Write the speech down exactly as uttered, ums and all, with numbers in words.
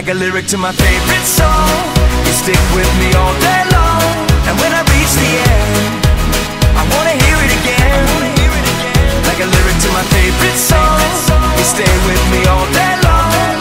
like a lyric to my favorite song. You stick with me all day long, and when I reach the end, I wanna hear it again. Like a lyric to my favorite song. You stay with me all day long,